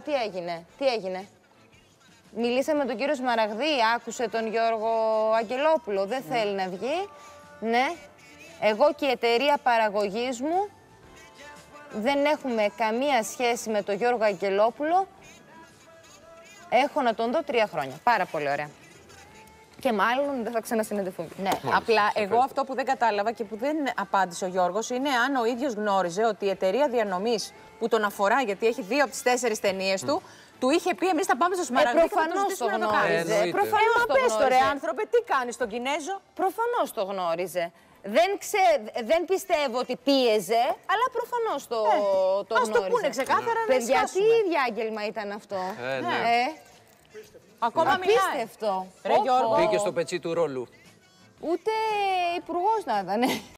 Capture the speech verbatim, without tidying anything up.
Τι έγινε, τι έγινε. Μιλήσαμε με τον κύριο Σμαραγδί, άκουσε τον Γιώργο Αγγελόπουλο, δεν mm. θέλει να βγει. Ναι, εγώ και η εταιρεία παραγωγής μου δεν έχουμε καμία σχέση με τον Γιώργο Αγγελόπουλο. Έχω να τον δω τρία χρόνια. Πάρα πολύ ωραία. Και μάλλον δεν θα ξανασυναντηθούμε. Ναι, Μάλιστα, απλά εγώ αυτό που δεν κατάλαβα και που δεν απάντησε ο Γιώργος είναι αν ο ίδιος γνώριζε ότι η εταιρεία διανομής που τον αφορά, γιατί έχει δύο από τις τέσσερις ταινίες mm. του, του είχε πει εμείς θα πάμε στο Σμαραγδί ε, και θα το ζητήσουμε να το κάνεις. Ε, προφανώς ε, το πες γνώριζε. το ρε άνθρωπε, τι κάνεις στον Κινέζο. Προφανώς το γνώριζε. Δεν, ξε... δεν πιστεύω ότι πίεζε, αλλά προφανώς το, ε, το ας γνώριζε. Ας το πούνε ξεκάθαρα να παιδιά, τι διάγγελμα ήταν αυτό. Ε, ναι. ε. Ακόμα Απίστευτο. Ρε Γιώργο. Μπήκε στο πετσί του ρόλου. Ούτε υπουργός να ήταν.